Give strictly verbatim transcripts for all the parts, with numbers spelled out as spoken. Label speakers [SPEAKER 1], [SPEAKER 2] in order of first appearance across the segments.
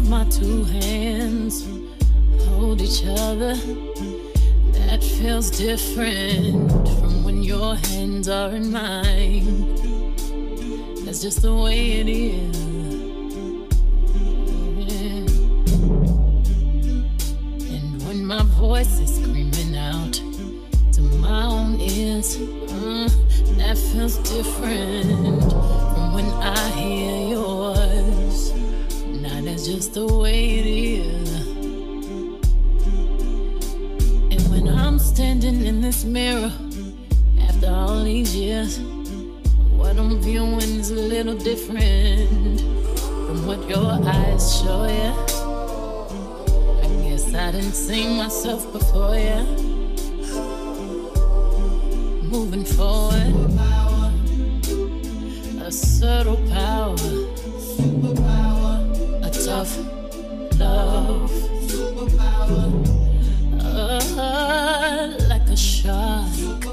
[SPEAKER 1] my two hands hold each other, that feels different from when your hands are in mine. That's just the way it is. Yeah. And when my voice is screaming out to my own ears, uh, that feels different from when I hear yours. Now that's just the way it is. And when I'm standing in this mirror after all these years, what I'm viewing is a little different from what your eyes show ya. I guess I didn't see myself before ya. Moving forward, a subtle power, a tough love, uh, like a shark.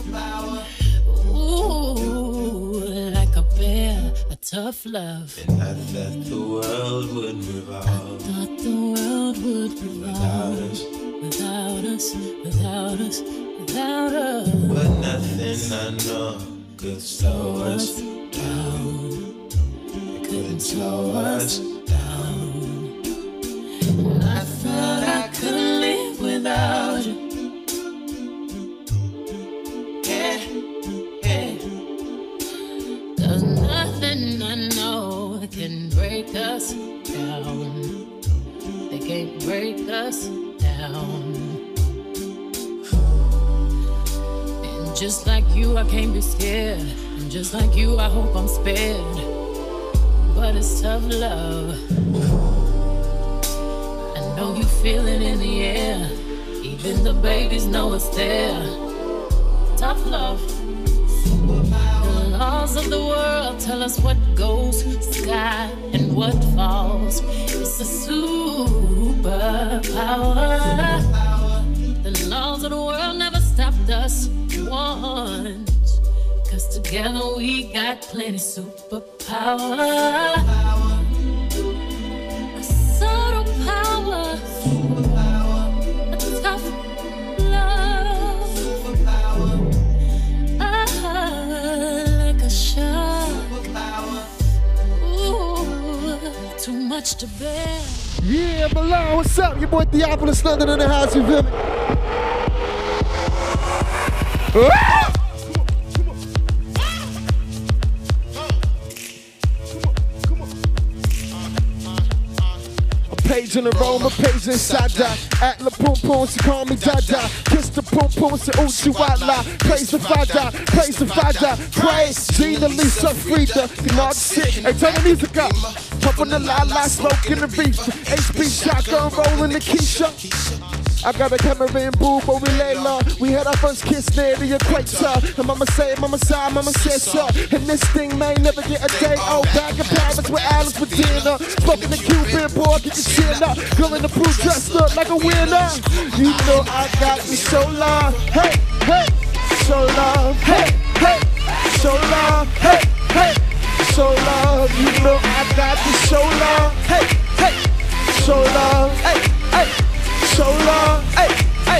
[SPEAKER 1] Tough love.
[SPEAKER 2] And I thought the world would revolve.
[SPEAKER 1] I thought the world would revolve
[SPEAKER 2] without us,
[SPEAKER 1] without us, without us, without us.
[SPEAKER 2] But nothing I know could slow us down. It couldn't slow us down.
[SPEAKER 1] I thought I could live without you. Yeah, yeah. There's nothing I know that can break us down. They can't break us down. And just like you, I can't be scared. And just like you, I hope I'm spared. But it's tough love. I know you feel it in the air. Even the babies know it's there. Tough love. The laws of the world tell us what goes sky and what falls. It's a superpower. The laws of the world never stopped us once, 'cause together we got plenty superpower. A subtle power, a tough love, like a shark. Ooh, too much to bear.
[SPEAKER 3] Yeah, Milan, what's up? Your boy Theophilus London in the house, you feel me? Ah! Page in the roll, my page inside that. At La Pum Pum, she call me Dada. Kiss the Pum Pum, say Uchi Wala. Praise the Fada, praise the Fada. Praise Gina, Lisa, Frida. You know the shit. Hey, turn the music up. Pumping the la la, smoking the beef. H P shotgun, rolling the Keisha. I got a camera in boo, but we lay low. We had our first kiss near the equator. And mama say, mama say, mama said so. And this thing may never get a day old. Back in Paris with Alice for dinner. Smoking the Cuban boy, get your chin up. Girl in the blue dressed up like a winner. You know I got me so long. Hey, hey, so long. Hey, hey, so long. Hey, hey, so long. You know I got me so long. Hey, hey, so long. Hey, hey. So long, hey, hey.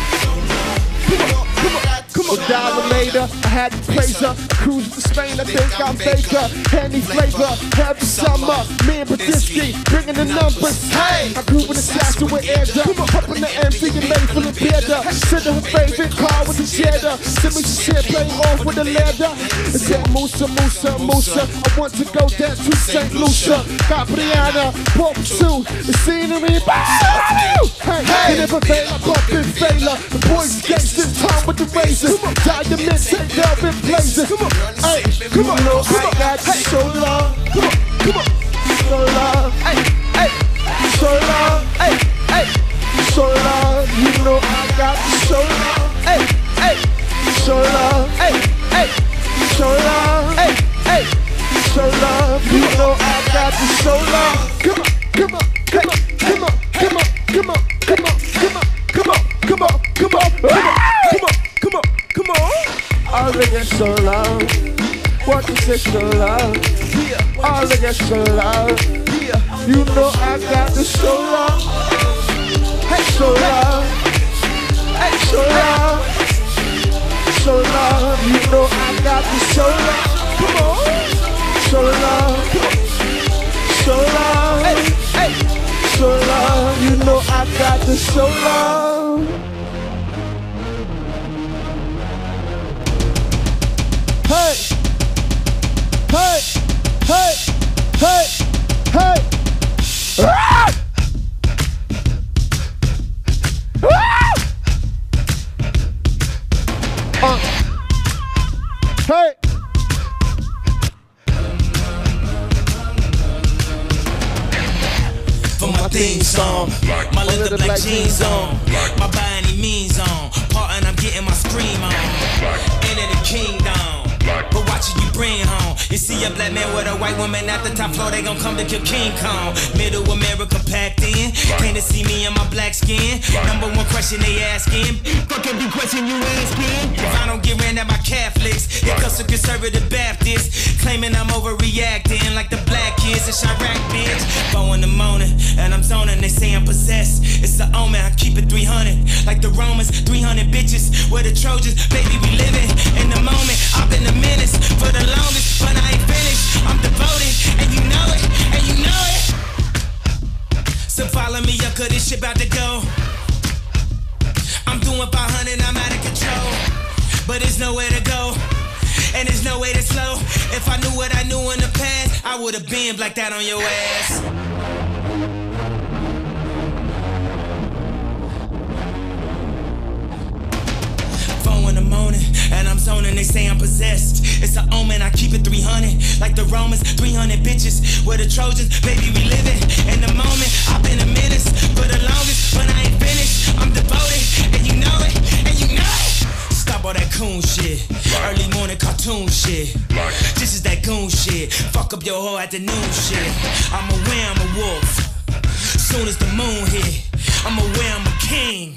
[SPEAKER 3] Come on, come on, come on. Diamond later, I had to praise her. I cruised to Spain, I think I'm Baker. Handy flavor, every summer. Me and Badisky, bringing the numbers. Hey, I grew in the statue with air up. Up in the M C and made full of beer. Send her favorite car with the cheddar. Send me some shit, playing off with the leather. It said Musa, Musa, Musa. I want to go down to Saint Lucia. Capriana, Pop two, the scenery. Hey, hey, never fail, I bump and failure. The boys gangsters, time with the razors. Diamonds, take out in blazers. Come on, hey, come on, no, I got you so long. Come on, come on, so long. Hey, hey, so long. Hey, hey, so long. You know I got you so long. Hey, hey, so long. Hey, hey, so long. Hey, hey, so long. You know I got you so long. Come on, come on, come on, come on, come on, come on. Come on, come on, come on, come on, come on, come on, come on, come on. All of it so loud. What is it so loud? All of it so loud. yeah. You know I got the show love. Hey, show love. Hey, show love. Show love. You know I got the show love. Come on. Show love. Show love. Hey, hey. Show love. You know I got the show love. Hey. Hey. Hey. Hey. Hey. Ah! Ah! Uh. Hey.
[SPEAKER 2] For my theme song, my leather black jeans on, my by any means on, part and I'm getting my scream on. Into the kingdom, but watching you bring home. You see a black man with a white woman at the top floor, they gon' come to kill King Kong. Middle America packed in, came to see me in my black skin. Number one question they asking, fuck every question you asking. If I don't get ran at my Catholics, it comes to conservative Baptists, claiming I'm overreacting like the black kids in Chirac, bitch. Four in the morning, and I'm zoning, they say I'm possessed. It's the omen, I keep it three hundred, like the Romans, three hundred bitches. We're the Trojans, baby, we living in the moment. I've been a menace for the longest, but I ain't finished. I'm devoted, and you know it, and you know it. So follow me up, cause this shit about to go. I'm doing five hundred, I'm out of control, but there's nowhere to go, and there's no way to slow. If I knew what I knew in the past, I would've been like that on your ass. In the morning, and I'm zoning, they say I'm possessed. It's an omen, I keep it three hundred, like the Romans, three hundred bitches. We're the Trojans, baby, we living in the moment. I've been a menace for the longest, but I ain't finished. I'm devoted, and you know it, and you know it. Stop all that coon shit, early morning cartoon shit. This is that goon shit, fuck up your whole afternoon shit. I'm aware I'm a wolf, soon as the moon hit, I'm aware I'm a king.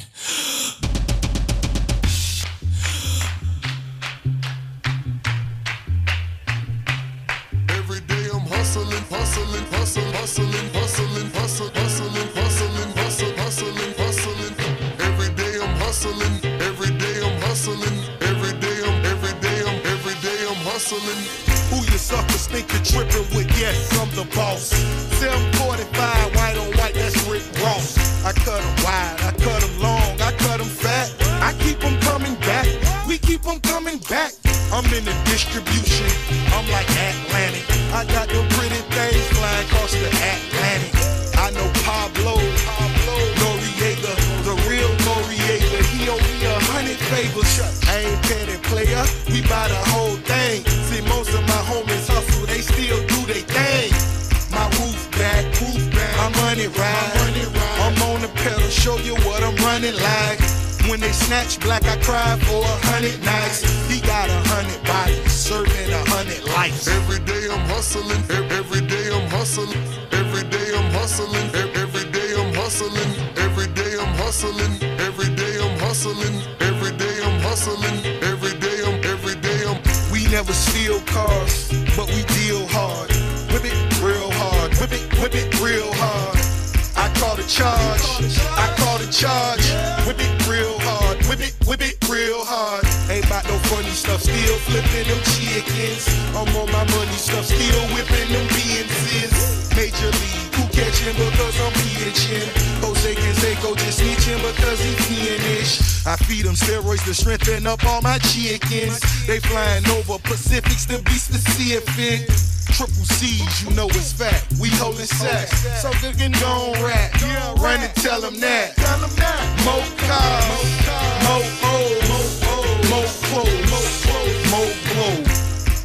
[SPEAKER 4] Hustling, hustling, hustling, hustling, hustling, hustling, hustling, hustling, hustling, hustling. Every day I'm hustling, every day I'm hustling, every day I'm, every day I'm, every day I'm hustling.
[SPEAKER 5] Who you suckers think you're tripping with? Yes, I'm the boss. seven forty-five, white on white, that's Rick Ross. I cut them wide, I cut them long, I cut them fat. I keep them coming back, we keep them coming back. I'm in the distribution, I'm like Atlantic. I got them pretty things flying across the Atlantic. I know Pablo, Pablo Noriega, the real Noriega. He owe me a hundred favors. I ain't petty player, we buy the whole thing. See, most of my homies hustle, they still do they thing. My roof back, roof back, my money ride. I'm on the pedal, show you what I'm running like. When they snatch black, I cry for a hundred nights. He got a hundred bodies, serving a hundred lives.
[SPEAKER 4] Every day I'm hustling, every day I'm hustling, every day I'm hustling, every day I'm hustling, every day I'm hustling, every day I'm hustling, every day I'm hustling, every day I'm, every day I'm.
[SPEAKER 5] We never steal cars, but we deal hard. Whip it real hard, whip it, whip it real hard. I call the charge, I call the charge. Whip it real hard, whip it, whip it real hard. Ain't about no funny stuff, still flipping them chickens. I'm on my money stuff, still whipping them B M Cs. Major league, who catching because I'm pitching? Jose Canseco just snitching because he fiendish. I feed them steroids to strengthen up all my chickens. They flying over Pacifics to be specific. Triple C's, you know it's fat. We holding sacks, so they can go on rap. Run and tell them that. More cars, more O's, more clothes, more clothes.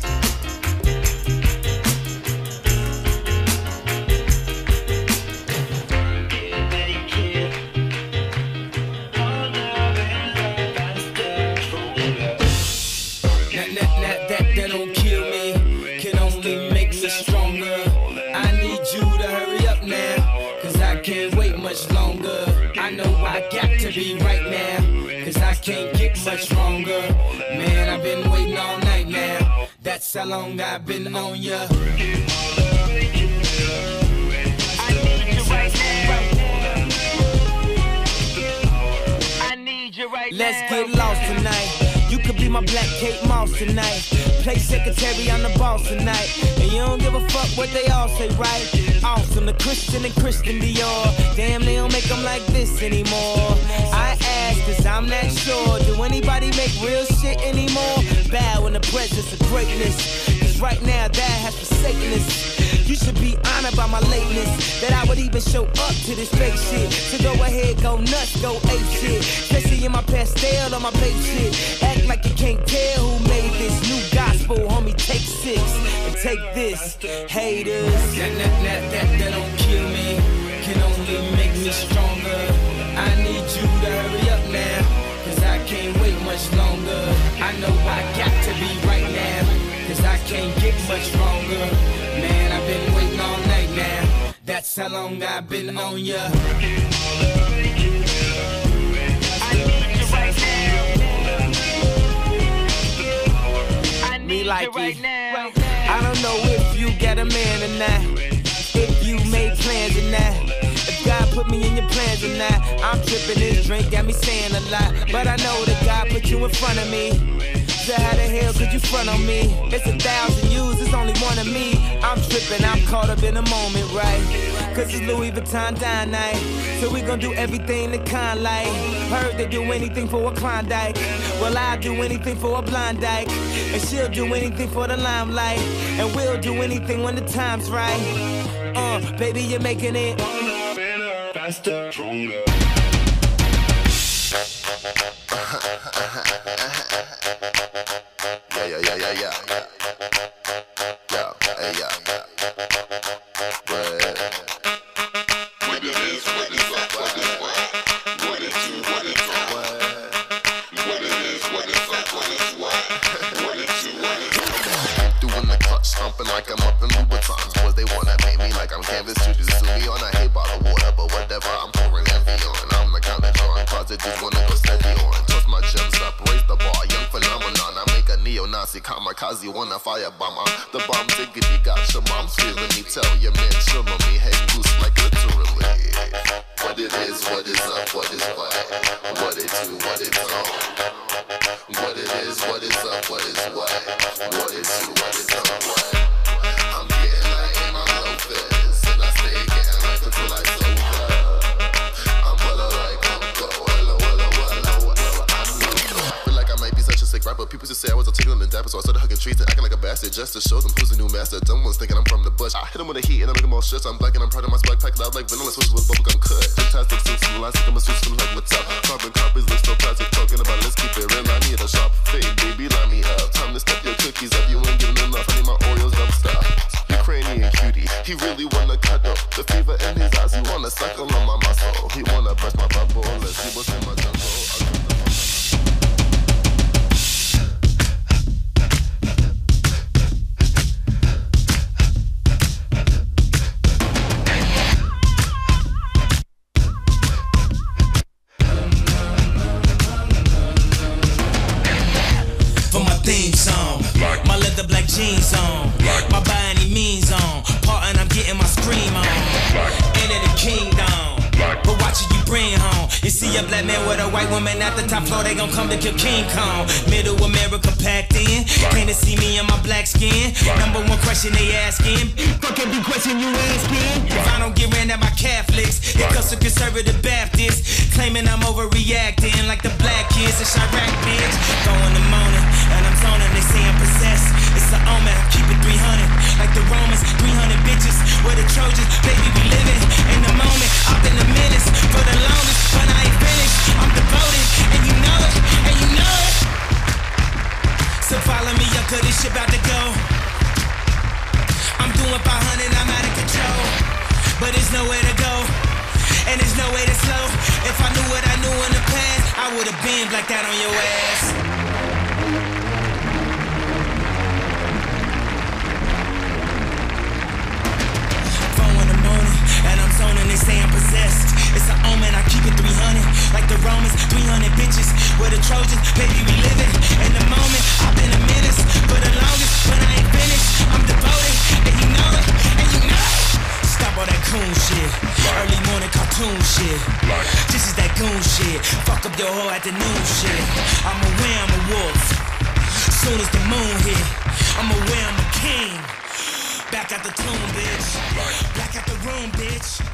[SPEAKER 2] Be right now, cause I can't get much stronger. Man, I've been waiting all night now. That's how long I've been on ya. right now. I need you right now. Let's get lost tonight. You could be my black Kate Moss tonight. Play secretary, I'm the boss tonight. And you don't give a fuck what they all say, right? Awesome, the Christian and Christian Dior. Damn, they don't make them like this anymore. I ask, cause I'm not sure. Do anybody make real shit anymore? Bow in the presence of greatness. Cause right now, that has forsaken us. You should be honored by my lateness, that I would even show up to this fake shit. So go ahead, go nuts, go ape shit. Especially in my pastel on my babe shit. Act like you can't tell who made this new gospel, homie. Take six and take this, haters. That, that, that, that, that don't kill me, can only make me stronger. I need you to hurry up now, cause I can't wait much longer. I know I got to be right now, cause I can't get much stronger. Man, I've been waiting all night now. That's how long I've been on ya. I need you right now. I need Me like you right it. now. I don't know if you got a man or not, if you made plans or not. If God put me in your plans or not. I'm tripping, this drink got me saying a lot, but I know that God put you in front of me. So how the hell could you front on me? It's a thousand yous, it's only one of me. I'm tripping, I'm caught up in the moment, right? Cause it's Louis Vuitton dine night, so we gon' do everything the kind like. Heard they do anything for a Klondike. Well, I'll do anything for a blind dyke, and she'll do anything for the limelight, and we'll do anything when the time's right. Uh, baby, you're making it better, faster, stronger.
[SPEAKER 4] Yeah, yeah, yeah, yeah, yeah. Yeah, hey, yeah, yeah. What it is, what is up, what is what? What it do, what it's on? What it is, what is up, what is what? What it do, what it's on? Doing the clutch, stomping like I'm up in Louboutins. Boys, they wanna pay me like I'm canvas to do me on a hay bottle water, but whatever, I'm pouring heavy on. I'm the kind of drawing closet, just wanna go steady on. Toss my gems up, raise the bar, young phenomenon. I make a neo-Nazi kamikaze, wanna firebomb. I'm the bomb diggity, got your mom feeling me. Tell your man, chill on me, hang loose like literally. What it is, what is up, what is what? What it do, what it's on? What it is, what is up, what is what? What it do, what it's on? What? I'm getting like in my Lopez, and I stay getting like until I sober. I'm wella like Uncle, wella, wella, wella, wella. I feel like I might be such a sick rapper. People just say I was articulate and dapper, so I started hugging trees and acting like a bastard just to show them who's the new master. Dumb ones thinking I'm from the bush. I hit them with the heat and I make them all shit. I'm black and I'm proud of my swag pack loud like vanilla switches with bubblegum cut. Fantastic suits and lines, I'm a switch from like what's up. Carbon copies, list no plastic, talking about let's keep it real. I need a sharp fade, baby, line me up. Time to step your cookies up, you ain't giving enough. I need my Oreos double stop. Ukrainian cutie, he really wanna cuddle. The fever in his eyes, he wanna suckle on my muscle. He wanna brush my bubble, let's see what's in my jungle.
[SPEAKER 2] Theme song, my leather black jeans on, my by any means on, partin' I'm getting my scream on, into the kingdom, but watch it you bring home. You see a black man with a white woman at the top floor, they gon' come to kill King Kong. Middle America packed in, came to see me in my black skin. Number one question they asking, fuck every question you asking. If I don't get ran at my Catholics, it comes to conservative Baptists, claiming I'm overreacting like the black kids in Chirac, bitch. Go in the morning, and I'm zoning, they say I'm possessed. It's an omen, I keep it three hundred, like the Romans, three hundred bitches. We're the Trojans, baby, we living in the moment. I've been the minutes for the longest, when I ain't finished, I'm devoted, and you know it, and you know it. So follow me up, cause this shit about to go. I'm doing five hundred, I'm out of control, but there's nowhere to go, and there's no way to slow. If I knew what I knew in the past, I would've been blacked out on your ass. And I'm zoning, they say I'm possessed. It's an omen, I keep it three hundred, like the Romans, three hundred bitches. We're the Trojans, baby, we living in the moment. I've been a menace for the longest, when I ain't finished, I'm devoted, and you know it, and you know it. Stop all that coon shit. Early morning cartoon shit. This is that goon shit. Fuck up your whole afternoon shit. I'm aware I'm a wolf. Soon as the moon hit, I'm aware I'm a king. Back at the tomb, bitch. Back at the room, bitch.